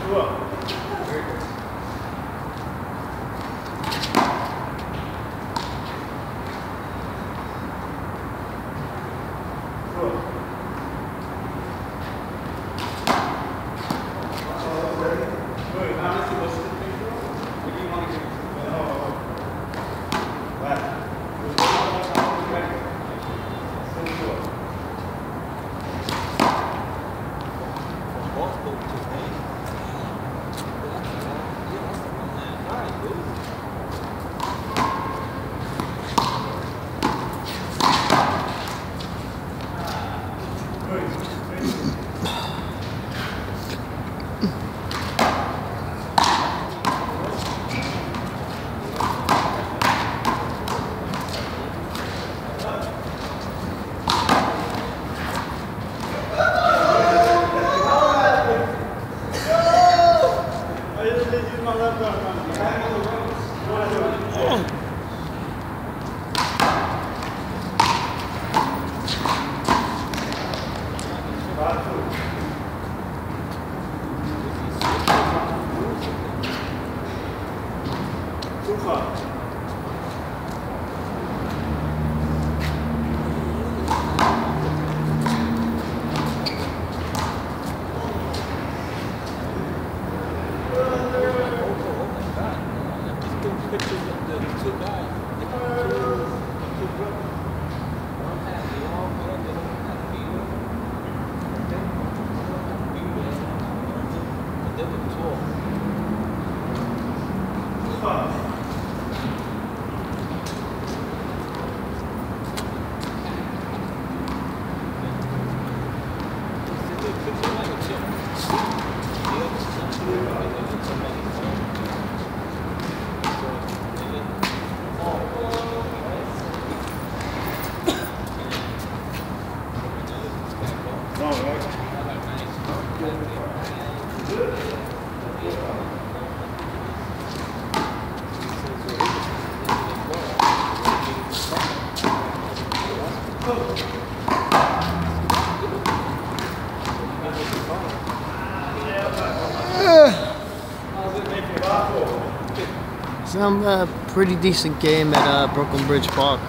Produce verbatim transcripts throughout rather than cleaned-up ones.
Some uh, pretty decent game at uh, Brooklyn Bridge Park.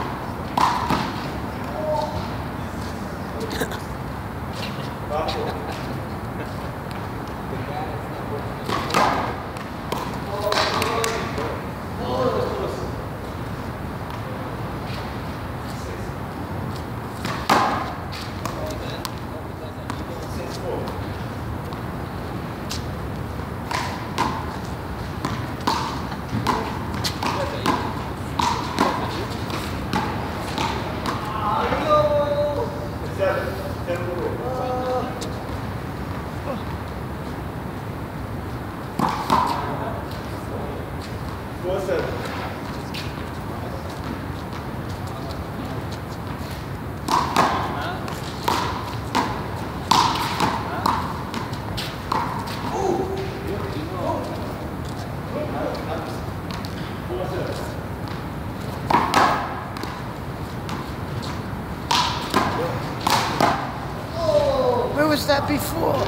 Where was that before?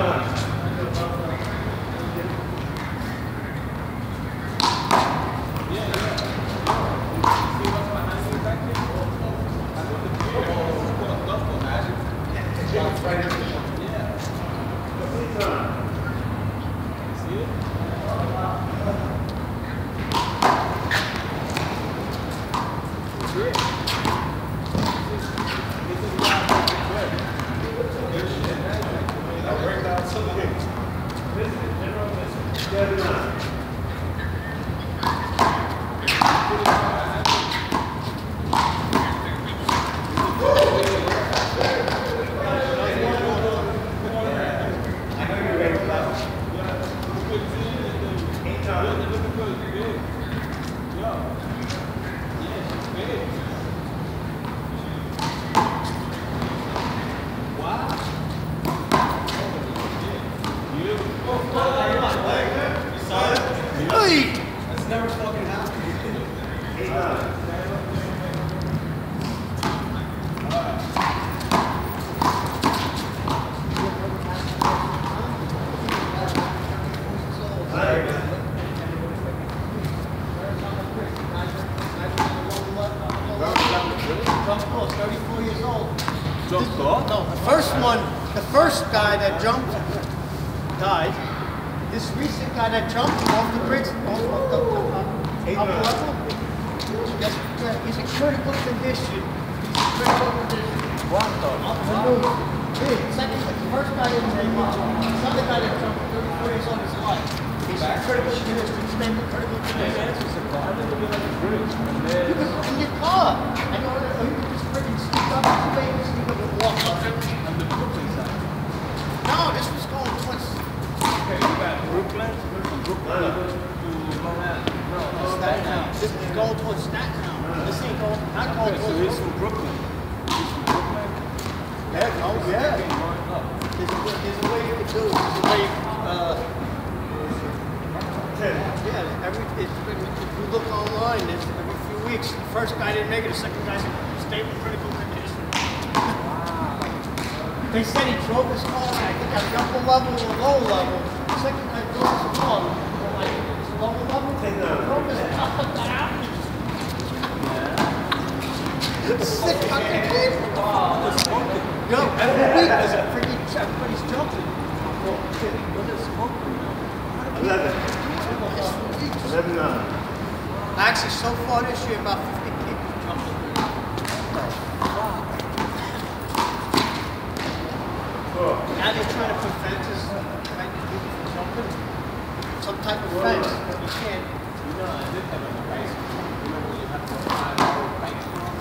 thirty-four years old. Jumped off? No, the first one, the first guy that jumped died. This recent guy that jumped off the bridge, off the upper level, he's in critical condition. He's in critical condition. What the? Second, the first guy in the other guy that jumped thirty-four years old is alive. He's in critical condition. He's named in critical condition. You can in your car. I know that you can just freaking sneak up to the baby, sneak up and walk up. On the Brooklyn side. No, this was going towards. Okay, you got Brooklyn, from Brooklyn to Manhattan. No, no, Staten Island. This is going towards Staten Island. This ain't going, not going okay, so towards. he's from Brooklyn. He's from Brooklyn. Yeah, oh yeah. There's a, there's a way you can do it. There's a way, uh, yeah, every, it's, if you look online, there's every few weeks, the first guy didn't make it, the second guy's in stable critical condition. Wow. They said he drove his car, I think at the upper level or low level. The second guy drove his car, like it's lower level, he drove his car down. Sick fucking kid. Wow, that's smoking. Yo, every week there's a freaking everybody's jumping. What is smoking now? eleven. eleven nine. Actually, so far this year, about fifty people jumping. Now they're trying to put fences, like people from jumping. Some type of fence, but you can't. You know, I did have a race. You know, when you have to find out bikes from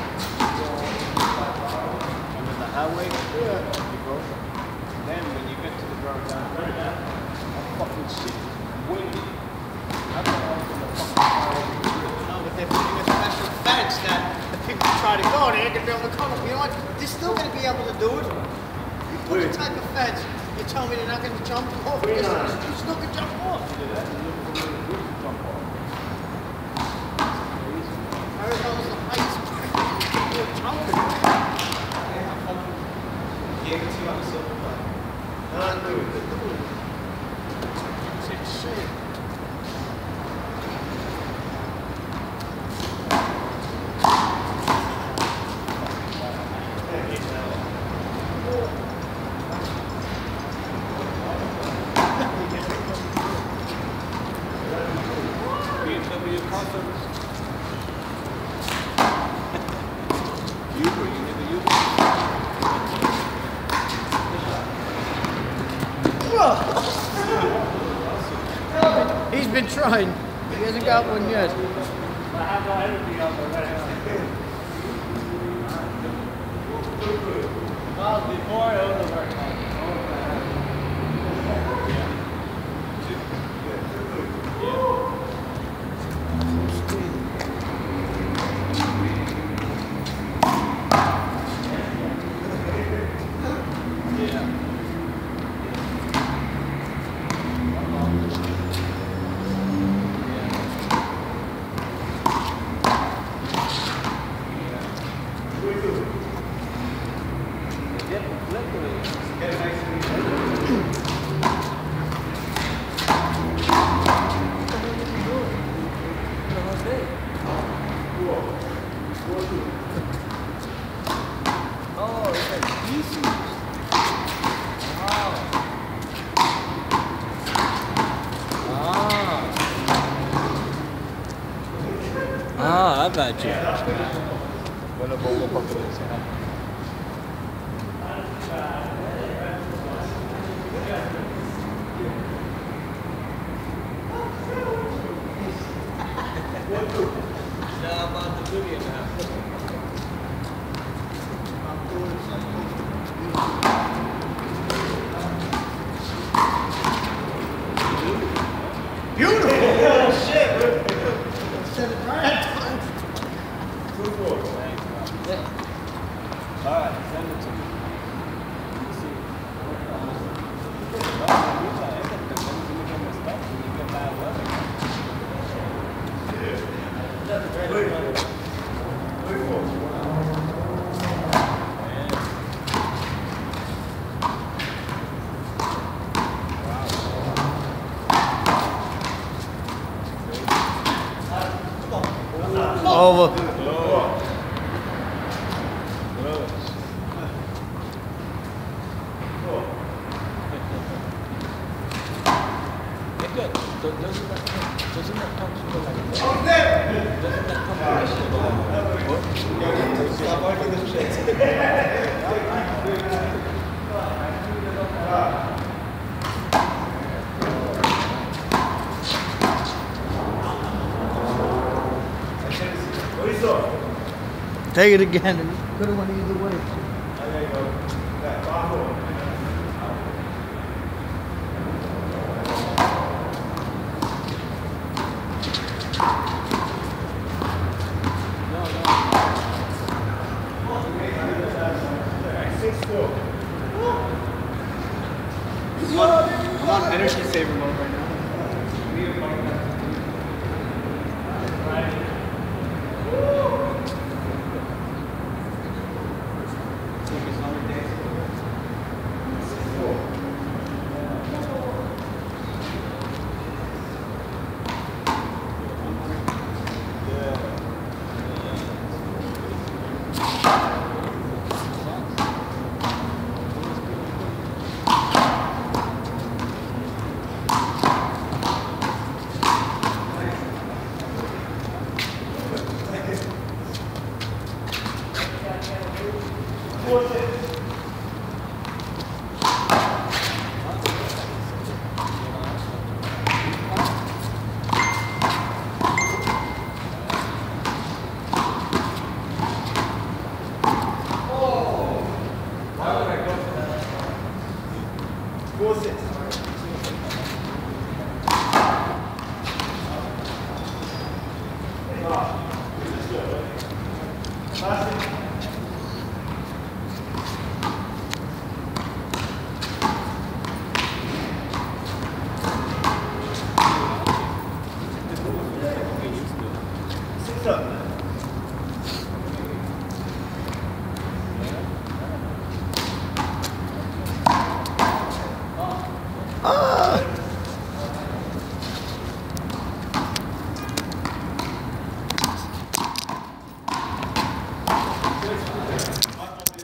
on the highway, yeah. You go. Then when you get to the road down there, that fucking shit is windy. That's all from the fucking highway. No, but they're putting a special fence that the people try to go, they ain't gonna be able to come. You know what? They're still gonna be able to do it. You put a type of fence, you tell me they're not gonna jump off. You still can jump off. Arizona's the highest people jumping. Gave it to you on the silver plate. Not do it. It's insane. He's been trying. He hasn't got one yet. I have no energy on the right. Well, before it was very hard. Get it, Ah, I got you. Bueno, pongo para que lo sea. Now about the video now. Beautiful! Oh, shit! Set it right. Alright, send it to me. Let me see. No, mira, esta te pones en el stuff and you get bad weather. Over. Good. Doesn't that come, doesn't that come to like doesn't that come to Stop arguing this shit. Take it again. Could have went either way. There you go. That bottle. I'm on, I'm on energy saver mode right now. What's it?